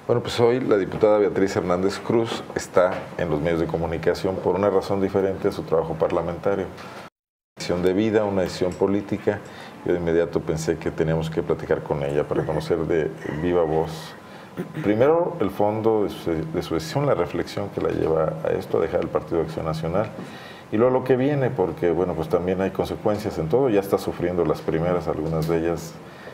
Bueno, pues hoy la diputada Beatriz Hernández Cruz está en los medios de comunicación por una razón diferente a su trabajo parlamentario. Una decisión de vida, una decisión política. Yo de inmediato pensé que teníamos que platicar con ella para conocer de viva voz, primero, el fondo de su decisión, la reflexión que la lleva a esto, a dejar el Partido de Acción Nacional, y luego lo que viene, porque bueno, pues también hay consecuencias en todo. Ya está sufriendo las primeras, algunas de ellas,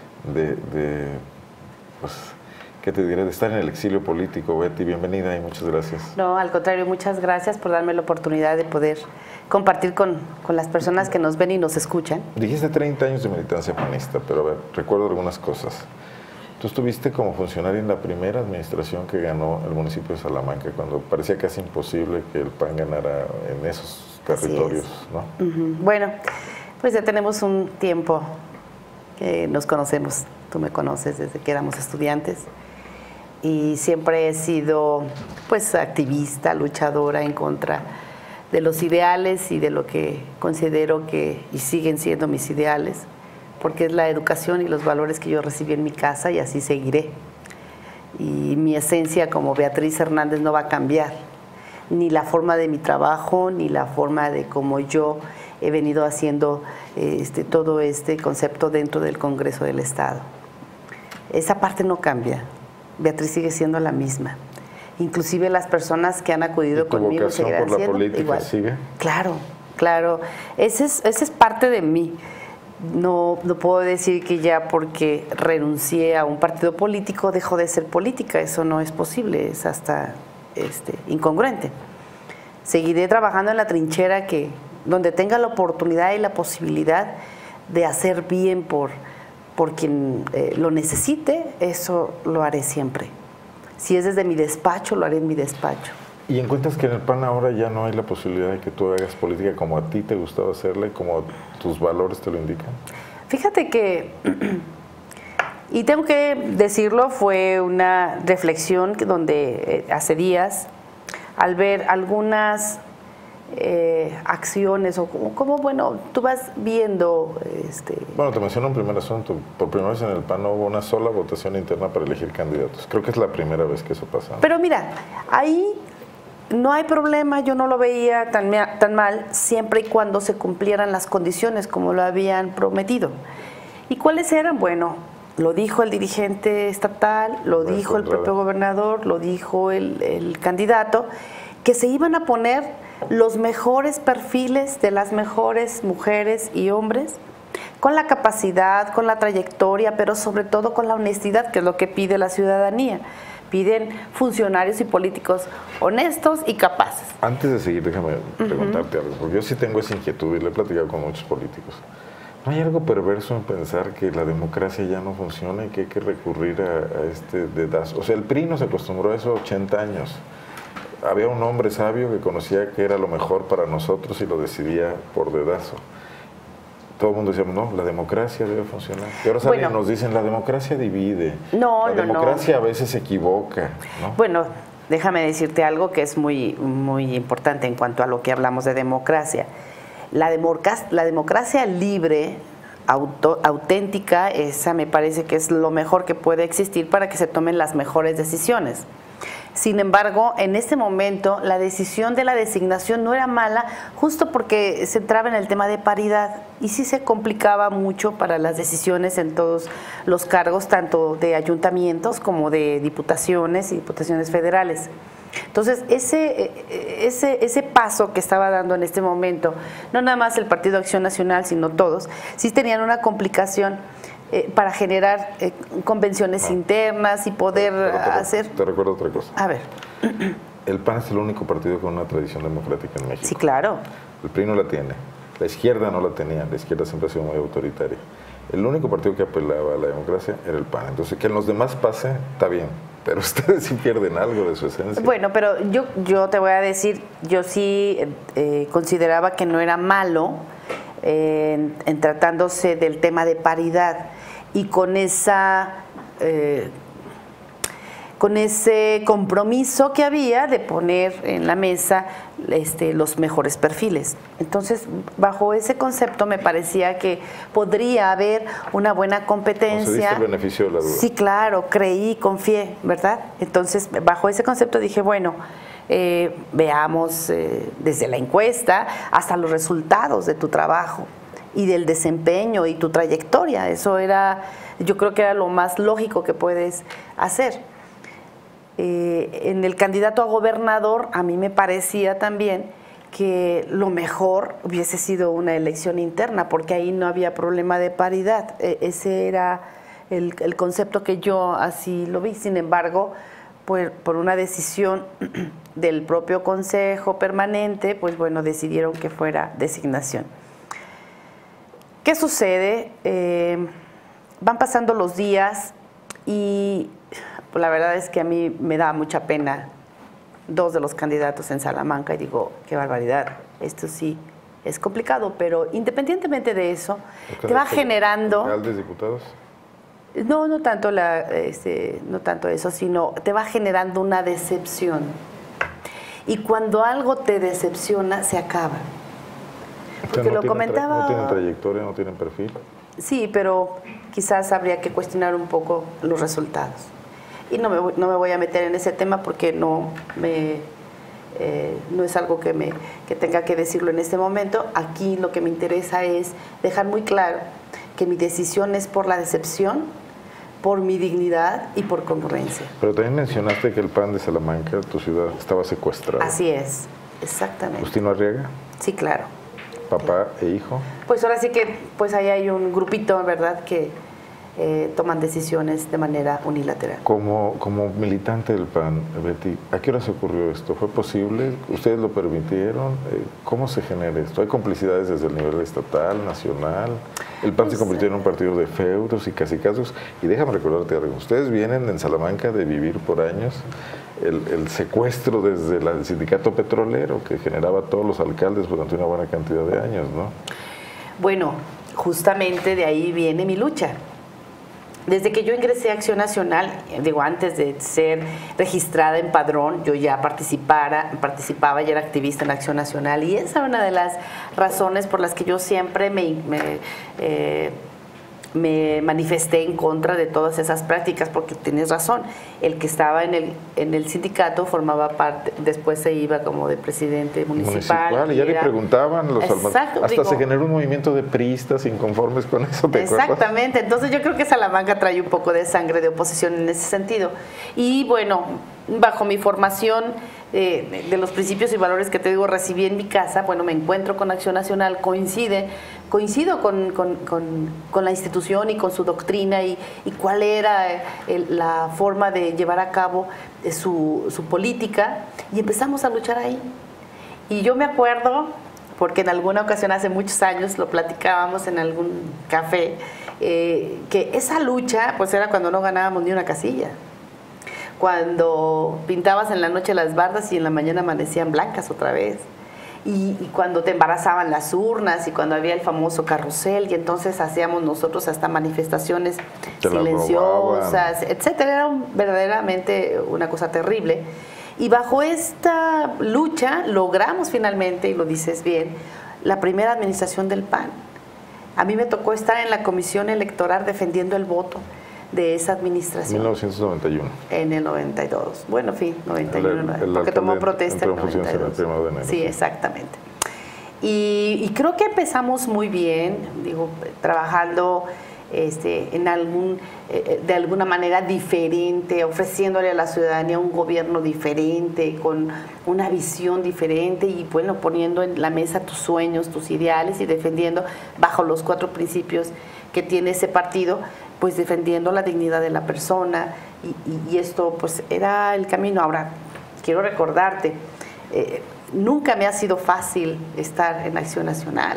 pues, ¿qué te diré? De estar en el exilio político. Betty, bienvenida y muchas gracias. No, al contrario, muchas gracias por darme la oportunidad de poder compartir con las personas que nos ven y nos escuchan. Dijiste 30 años de militancia panista, pero a ver, recuerdo algunas cosas. Tú estuviste como funcionaria en la primera administración que ganó el municipio de Salamanca, cuando parecía casi imposible que el PAN ganara en esos territorios, ¿no? Bueno, pues ya tenemos un tiempo que nos conocemos. Tú me conoces desde que éramos estudiantes. Y siempre he sido pues activista, luchadora en contra de los ideales y de lo que considero que y siguen siendo mis ideales, porque es la educación y los valores que yo recibí en mi casa y así seguiré. Y mi esencia como Beatriz Hernández no va a cambiar, ni la forma de mi trabajo, ni la forma de cómo yo he venido haciendo todo este concepto dentro del Congreso del Estado. Esa parte no cambia. Beatriz sigue siendo la misma. Inclusive las personas que han acudido conmigo seguirán por la siendo política igual. ¿Sigue? Claro, claro. Ese es parte de mí. No puedo decir que ya porque renuncié a un partido político dejó de ser política. Eso no es posible, es hasta incongruente. Seguiré trabajando en la trinchera donde tenga la oportunidad y la posibilidad de hacer bien por quien lo necesite. Eso lo haré siempre. Si es desde mi despacho, lo haré en mi despacho. ¿Y encuentras que en el PAN ahora ya no hay la posibilidad de que tú hagas política como a ti te gustaba hacerla y como tus valores te lo indican? Fíjate que, y tengo que decirlo, fue una reflexión donde hace días, al ver algunas acciones o como, bueno, tú vas viendo... Bueno, te menciono un primer asunto. Por primera vez en el PAN no hubo una sola votación interna para elegir candidatos. Creo que es la primera vez que eso pasa, ¿no? Pero mira, ahí no hay problema, yo no lo veía tan mal, siempre y cuando se cumplieran las condiciones como lo habían prometido. ¿Y cuáles eran? Bueno, lo dijo el dirigente estatal, lo dijo el propio gobernador, lo dijo el candidato, que se iban a poner los mejores perfiles de las mejores mujeres y hombres, con la capacidad, con la trayectoria, pero sobre todo con la honestidad, que es lo que pide la ciudadanía. Piden funcionarios y políticos honestos y capaces. Antes de seguir, déjame preguntarte algo, porque yo sí tengo esa inquietud y le he platicado con muchos políticos. ¿No hay algo perverso en pensar que la democracia ya no funciona y que hay que recurrir a este dedazo? O sea, el PRI nos acostumbró a eso 80 años. Había un hombre sabio que conocía que era lo mejor para nosotros y lo decidía por dedazo. Todo el mundo decía, no, la democracia debe funcionar. Y ahora salen y nos dicen, la democracia divide. La democracia a veces se equivoca, ¿no? Bueno, déjame decirte algo que es muy, muy importante en cuanto a lo que hablamos de democracia. La democracia libre, auténtica, esa me parece que es lo mejor que puede existir para que se tomen las mejores decisiones. Sin embargo, en este momento la decisión de la designación no era mala, justo porque se entraba en el tema de paridad y sí se complicaba mucho para las decisiones en todos los cargos, tanto de ayuntamientos como de diputaciones y diputaciones federales. Entonces, ese paso que estaba dando en este momento, no nada más el Partido Acción Nacional, sino todos, sí tenían una complicación para generar convenciones internas y poder hacer... Te recuerdo otra cosa. A ver. El PAN es el único partido con una tradición democrática en México. Sí, claro. El PRI no la tiene. La izquierda no la tenía. La izquierda siempre ha sido muy autoritaria. El único partido que apelaba a la democracia era el PAN. Entonces, que en los demás pase, está bien. Pero ustedes sí pierden algo de su esencia. Bueno, pero yo te voy a decir, yo sí consideraba que no era malo en tratándose del tema de paridad y con esa con ese compromiso que había de poner en la mesa los mejores perfiles. Entonces, bajo ese concepto me parecía que podría haber una buena competencia. ¿Se diste el beneficio de la duda? Sí, claro, creí, confié, ¿verdad? Entonces, bajo ese concepto dije, bueno, veamos desde la encuesta hasta los resultados de tu trabajo y del desempeño y tu trayectoria. Eso era, yo creo que era lo más lógico que puedes hacer. En el candidato a gobernador, a mí me parecía también que lo mejor hubiese sido una elección interna, porque ahí no había problema de paridad. Ese era el concepto que yo así lo vi. Sin embargo, por una decisión del propio Consejo Permanente, pues bueno, decidieron que fuera designación. ¿Qué sucede? Van pasando los días y pues la verdad es que a mí me da mucha pena 2 de los candidatos en Salamanca y digo, qué barbaridad, esto sí es complicado, pero independientemente de eso, te va generando... ¿Alcaldes, diputados? No tanto no tanto eso, sino te va generando una decepción. Y cuando algo te decepciona, se acaba. Porque lo comentaba... No tienen trayectoria, no tienen perfil. Sí, pero quizás habría que cuestionar un poco los resultados. Y no me voy a meter en ese tema porque no es algo que tenga que decirlo en este momento. Aquí lo que me interesa es dejar muy claro que mi decisión es por la decepción, por mi dignidad y por congruencia. Pero también mencionaste que el PAN de Salamanca, tu ciudad, estaba secuestrado. Así es, exactamente. ¿Justino Arriaga? Sí, claro. ¿Papá e hijo? Pues ahora sí que pues ahí hay un grupito, ¿verdad?, que toman decisiones de manera unilateral. Como militante del PAN, Betty, ¿a qué hora se ocurrió esto? ¿Fue posible? ¿Ustedes lo permitieron? ¿Cómo se genera esto? ¿Hay complicidades desde el nivel estatal, nacional? El PAN se convirtió en un partido de feudos y cacicazgos. Y déjame recordarte algo. Ustedes vienen en Salamanca de vivir por años el secuestro desde el sindicato petrolero que generaba a todos los alcaldes durante una buena cantidad de años, ¿no? Bueno, justamente de ahí viene mi lucha. Desde que yo ingresé a Acción Nacional, digo, antes de ser registrada en Padrón, yo ya participaba y era activista en Acción Nacional, y esa es una de las razones por las que yo siempre me manifesté en contra de todas esas prácticas, porque tienes razón, el que estaba en el sindicato formaba parte, después se iba como de presidente municipal. Y ya le preguntaban los exacto, hasta se generó un movimiento de priistas inconformes con eso, ¿te acuerdas? Exactamente, entonces yo creo que Salamanca trae un poco de sangre de oposición en ese sentido. Y bueno, bajo mi formación de los principios y valores que te digo recibí en mi casa, bueno, me encuentro con Acción Nacional, coincido con la institución y con su doctrina y cuál era la forma de llevar a cabo su política, y empezamos a luchar ahí. Y yo me acuerdo, porque en alguna ocasión hace muchos años lo platicábamos en algún café, que esa lucha pues era cuando no ganábamos ni una casilla. Cuando pintabas en la noche las bardas y en la mañana amanecían blancas otra vez. Y cuando te embarazaban las urnas y cuando había el famoso carrusel, y entonces hacíamos nosotros hasta manifestaciones silenciosas, etcétera. Era verdaderamente una cosa terrible. Y bajo esta lucha logramos finalmente, y lo dices bien, la primera administración del PAN. A mí me tocó estar en la comisión electoral defendiendo el voto de esa administración. 1991. En el 92. Bueno, en fin, 91, porque tomó protesta en el 92. El 1 de enero. Sí, exactamente. Y creo que empezamos muy bien, digo, trabajando de alguna manera diferente, ofreciéndole a la ciudadanía un gobierno diferente, con una visión diferente y bueno, poniendo en la mesa tus sueños, tus ideales y defendiendo bajo los 4 principios que tiene ese partido, pues defendiendo la dignidad de la persona y esto pues era el camino. Ahora, quiero recordarte, nunca me ha sido fácil estar en Acción Nacional.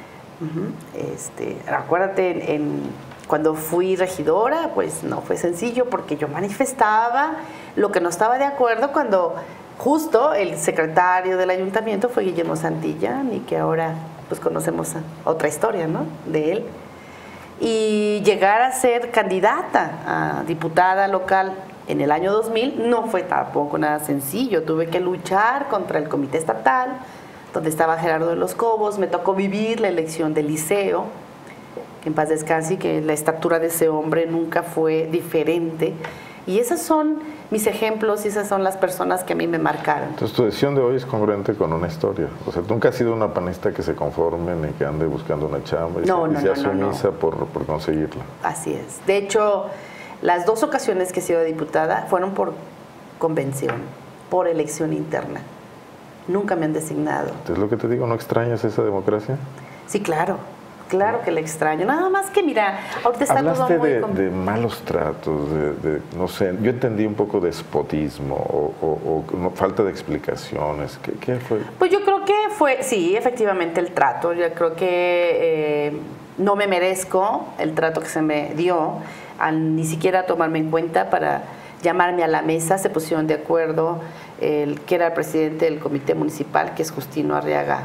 Acuérdate, cuando fui regidora, pues no fue sencillo porque yo manifestaba lo que no estaba de acuerdo cuando justo el secretario del ayuntamiento fue Guillermo Santillán, y que ahora pues conocemos otra historia, ¿no?, de él. Y llegar a ser candidata a diputada local En el año 2000 no fue tampoco nada sencillo, tuve que luchar contra el comité estatal, donde estaba Gerardo de los Cobos, me tocó vivir la elección del Liceo, que en paz descanse, que la estatura de ese hombre nunca fue diferente. Y esos son mis ejemplos y esas son las personas que a mí me marcaron. Entonces tu decisión de hoy es congruente con una historia. O sea, tú nunca has sido una panista que se conforme ni que ande buscando una chamba y sea sumisa por conseguirla. Así es. De hecho, las 2 ocasiones que he sido diputada fueron por convención, por elección interna. Nunca me han designado. Es lo que te digo, ¿no extrañas esa democracia? Sí, claro. Claro que le extraño. Nada más que, mira, ahorita está hablaste todo muy... de malos tratos, no sé, yo entendí un poco de despotismo o falta de explicaciones. ¿Qué fue? Pues yo creo que fue, sí, efectivamente el trato. Yo creo que no me merezco el trato que se me dio, al ni siquiera tomarme en cuenta para llamarme a la mesa. Se pusieron de acuerdo el que era el presidente del comité municipal, que es Justino Arriaga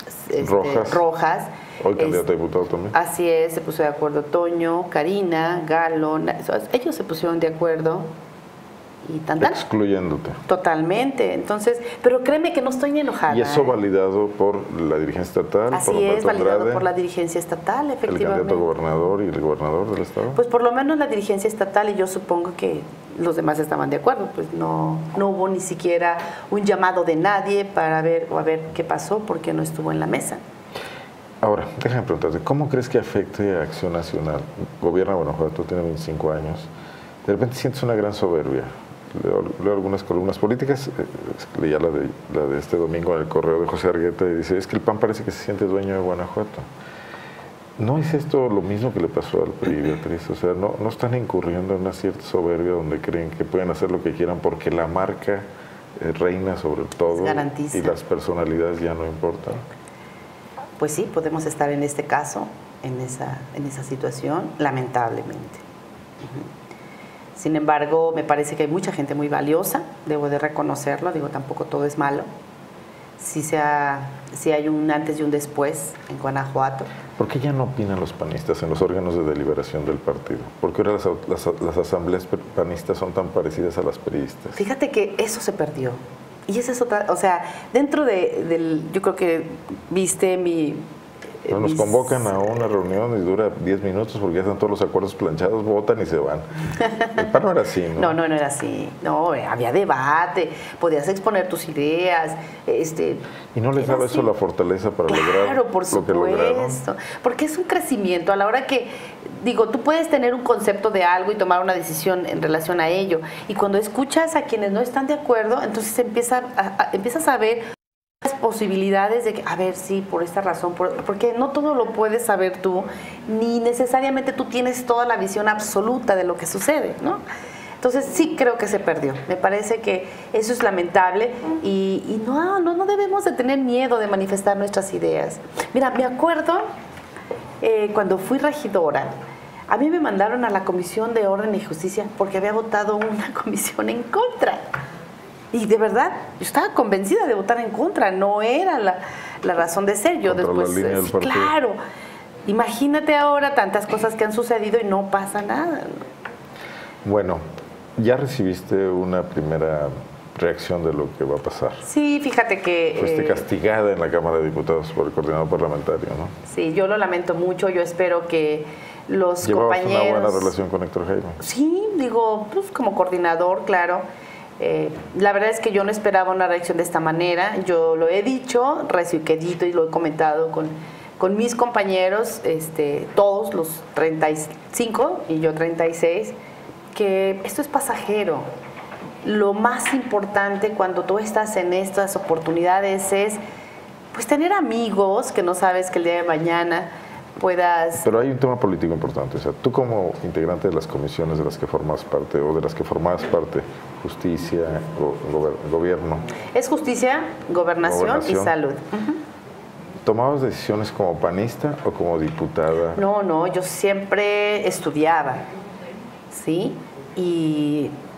Rojas. Hoy candidato a diputado también. Así es, se puso de acuerdo Toño, Karina, Galo, ellos se pusieron de acuerdo y tan. Excluyéndote. Totalmente, entonces, pero créeme que no estoy ni enojada. ¿Y eso validado por la dirigencia estatal? Así es, validado por la dirigencia estatal, efectivamente. ¿El candidato a gobernador y el gobernador del estado? Pues por lo menos la dirigencia estatal, y yo supongo que los demás estaban de acuerdo, pues no hubo ni siquiera un llamado de nadie para ver qué pasó, porque no estuvo en la mesa. Ahora, déjame preguntarte, ¿cómo crees que afecte a Acción Nacional? Gobierna Guanajuato, tiene 25 años, de repente sientes una gran soberbia. Leo algunas columnas políticas, leía la de este domingo en el correo de José Argueta y dice, es que el PAN parece que se siente dueño de Guanajuato. ¿No es esto lo mismo que le pasó al PRI, Beatriz? O sea, ¿no están incurriendo en una cierta soberbia donde creen que pueden hacer lo que quieran porque la marca reina sobre todo y las personalidades ya no importan? Pues sí, podemos estar en este caso, en esa situación, lamentablemente. Sin embargo, me parece que hay mucha gente muy valiosa, debo de reconocerlo, digo, tampoco todo es malo. Sí hay un antes y un después en Guanajuato. ¿Por qué ya no opinan los panistas en los órganos de deliberación del partido? ¿Por qué ahora las asambleas panistas son tan parecidas a las priistas? Fíjate que eso se perdió. Y esa es otra, o sea, dentro yo creo que viste nos convocan a una reunión y dura 10 minutos porque ya están todos los acuerdos planchados, votan y se van. El PAN no era así, ¿no? No era así. No, había debate, podías exponer tus ideas. ¿Y no les daba eso la fortaleza para lograr lo que lograron? Porque es un crecimiento a la hora que, digo, tú puedes tener un concepto de algo y tomar una decisión en relación a ello. Y cuando escuchas a quienes no están de acuerdo, entonces empiezas a ver las posibilidades de que, a ver, sí, por esta razón, porque no todo lo puedes saber tú, ni necesariamente tú tienes toda la visión absoluta de lo que sucede, ¿no? Entonces sí creo que se perdió. Me parece que eso es lamentable y no debemos de tener miedo de manifestar nuestras ideas. Mira, me acuerdo cuando fui regidora, a mí me mandaron a la Comisión de Orden y Justicia porque había votado una comisión en contra. Y de verdad, yo estaba convencida de votar en contra, no era la razón de ser. Yo después, claro, imagínate ahora tantas cosas que han sucedido y no pasa nada. Bueno, ya recibiste una primera reacción de lo que va a pasar. Sí, fíjate que... Fuiste castigada en la Cámara de Diputados por el coordinador parlamentario, ¿no? Sí, yo lo lamento mucho, yo espero que los compañeros... ¿Llevabas una buena relación con Héctor Jaime? Sí, digo, pues como coordinador, claro. La verdad es que yo no esperaba una reacción de esta manera. Yo lo he dicho, recio y quedito, y lo he comentado con mis compañeros, todos los 35 y yo 36, que esto es pasajero. Lo más importante cuando tú estás en estas oportunidades es pues tener amigos que no sabes que el día de mañana puedas... Pero hay un tema político importante, o sea, tú como integrante de las comisiones de las que formas parte o de las que formabas parte, justicia, gobierno. Es justicia, gobernación y salud. ¿Tomabas decisiones como panista o como diputada? No, yo siempre estudiaba, ¿sí? Y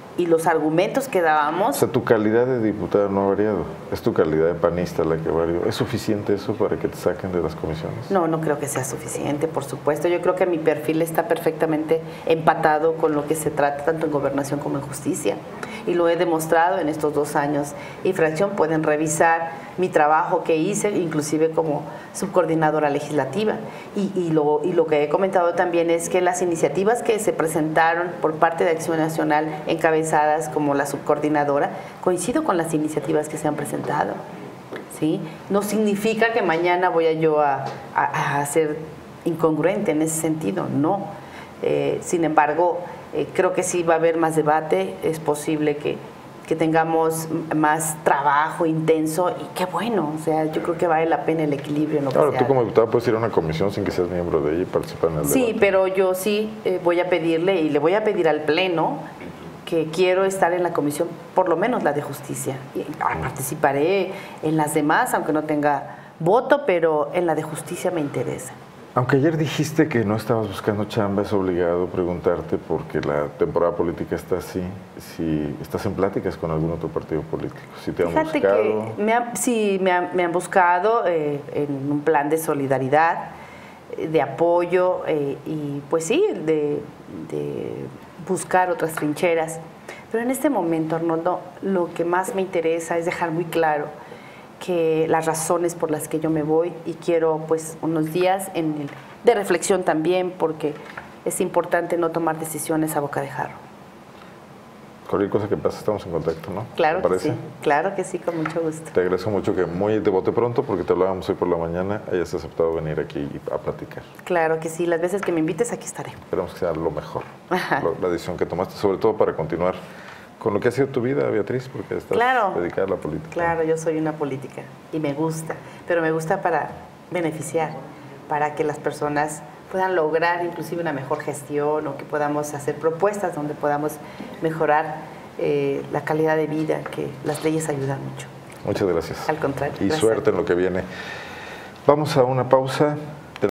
y los argumentos que dábamos. O sea, tu calidad de diputada no ha variado, es tu calidad de panista la que varió. ¿Es suficiente eso para que te saquen de las comisiones? No, no creo que sea suficiente, por supuesto. Yo creo que mi perfil está perfectamente empatado con lo que se trata tanto en gobernación como en justicia. Y lo he demostrado en estos 2 años y fracción. Pueden revisar mi trabajo que hice, inclusive como subcoordinadora legislativa. Y lo que he comentado también es que las iniciativas que se presentaron por parte de Acción Nacional, encabezadas como la subcoordinadora, coincido con las iniciativas que se han presentado. ¿Sí? No significa que mañana voy a ser incongruente en ese sentido, no. Sin embargo, creo que sí va a haber más debate, es posible que tengamos más trabajo intenso y qué bueno, o sea, yo creo que vale la pena el equilibrio en lo que se Ahora, tú haga. como diputada puedes ir a una comisión sin que seas miembro de ella y participar en el debate. Sí, pero yo sí voy a pedirle y le voy a pedir al Pleno que quiero estar en la comisión, por lo menos la de justicia. Y participaré en las demás, aunque no tenga voto, pero en la de justicia me interesa. Aunque ayer dijiste que no estabas buscando chamba, es obligado preguntarte, porque la temporada política está así, si estás en pláticas con algún otro partido político, si te han Fíjate buscado. Que me han buscado en un plan de solidaridad, de apoyo y pues sí, de buscar otras trincheras. Pero en este momento, Arnoldo, lo que más me interesa es dejar muy claro que las razones por las que yo me voy, y quiero pues unos días de reflexión también, porque es importante no tomar decisiones a boca de jarro. Cualquier cosa que pase, estamos en contacto, ¿no? Claro que sí, con mucho gusto. Te agradezco mucho que muy de bote pronto, porque te hablábamos hoy por la mañana, hayas aceptado venir aquí a platicar. Claro que sí, las veces que me invites aquí estaré. Esperamos que sea lo mejor, la decisión que tomaste, sobre todo para continuar con lo que ha sido tu vida, Beatriz, porque estás dedicada a la política. Claro, yo soy una política y me gusta, pero me gusta para beneficiar, para que las personas puedan lograr inclusive una mejor gestión, o que podamos hacer propuestas donde podamos mejorar la calidad de vida, que las leyes ayudan mucho. Muchas gracias. Al contrario. Y gracias. suerte en lo que viene. Vamos a una pausa.